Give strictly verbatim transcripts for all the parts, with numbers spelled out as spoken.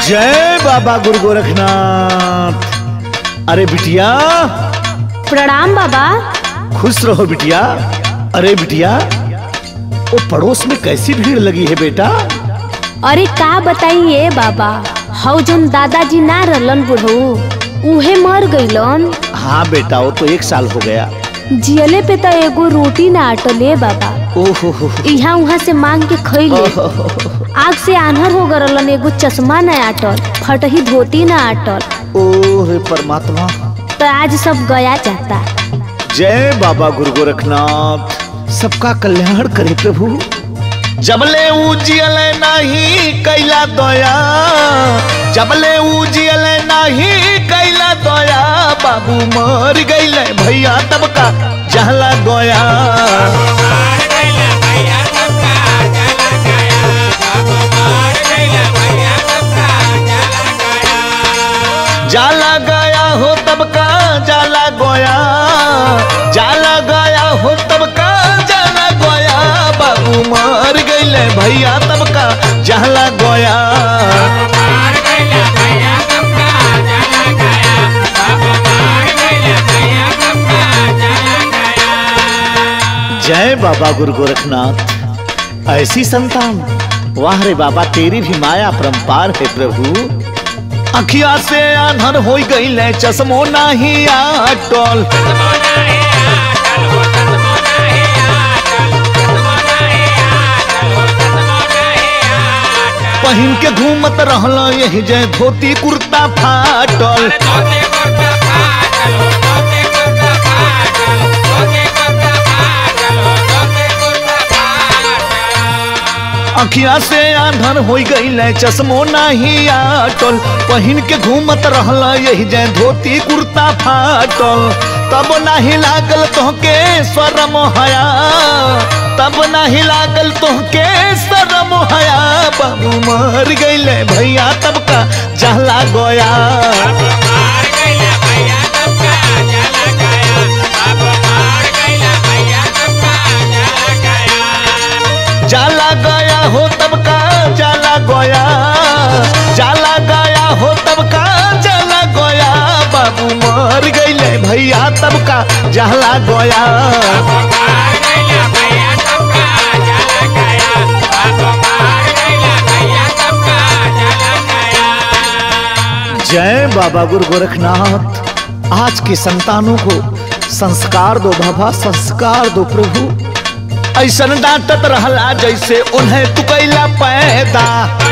जय बाबा गुरु गोरखनाथ। अरे बिटिया। प्रणाम बाबा। खुश रहो बिटिया। अरे बिटिया, वो पड़ोस में कैसी भीड़ लगी है बेटा? अरे का बताइए बाबा, हौ जन दादाजी ना रहलन बुढ़ऊ उहे मर गईलन। हाँ बेटा, वो तो एक साल हो गया। जियले पे तो एगो रोटी ना अटले बाबा। ओहो हो। यहाँ वहाँ से मांग के खइले। आग से आन्हर हो गरलन, एगो चश्मा न आटल, फटही धोती न आटल। ओह परमात्मा। तो आज सब गया जाता। जय बाबा गुरु गोरखनाथ, सबका कल्याण करे प्रभु। जबले उजियल नहीं कैला दया, जबले उजियल नहीं कैला दया, बाबू मर गईले भैया तब का जहला गोया। जाला गया हो तब का जाला गोया, जाला गया हो तब का जाला गोया, बाबू मर गईले भैया तब का जहला गोया। जय बाबा गुरु गोरखनाथ। ऐसी संतान, वाह रे बाबा, तेरी भी माया परंपार है प्रभु। अखिया से आंधर हो गई ले, चश्मो नहीं आटल, पहिन के घूमत रहला यही जय धोती कुर्ता फाटल। अखिया से आंधर हो गई ले, चश्मो नहीं आटल, पहिन के घूमत रहला यही जय धोती कुर्ता फाटल। तब नहीं लागल तोहके शरम हया, तब नहीं लागल तोहके शरम हया, बाबू मर गईले भैया तब का जहला गोया। जाला गया हो तब का जाला गोया, जाला गया हो तब का जाला गोया, बाबू मर गईले भैया तब का जहला गोया। जय बाबा गुरु गोरखनाथ। आज के संतानों को संस्कार दो बाबा, संस्कार दो प्रभु। ऐसा डांटत रहला जैसे उन्हें तू कैला पैदा,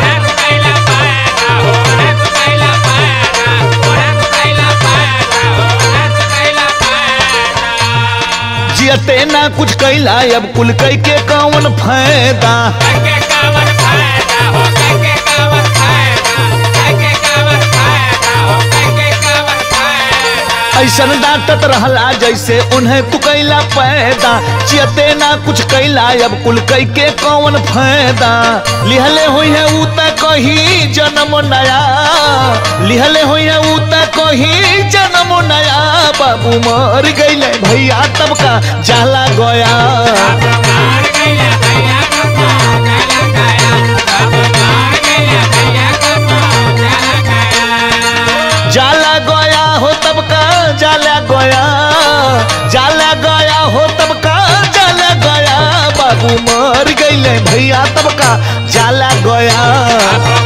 जियते ना कुछ कैला, अब कुल कई के कौन फायदा। ऐसा डांटत रहला जैसे उन्हें तू कैला पैदा, जियते ना कुछ कैला, अब कुल कई के कौन फायदा। लिहले हुई है उता कही जन्म नया, लिहले हुई है उता कही जन्म नया, बाबू मर गईले भैया तब का जहला गोया। जाला गया हो तब का जाला गया, जाला गया हो तब का जाला गया, बाबू मर गईले भैया तब का जाला गया।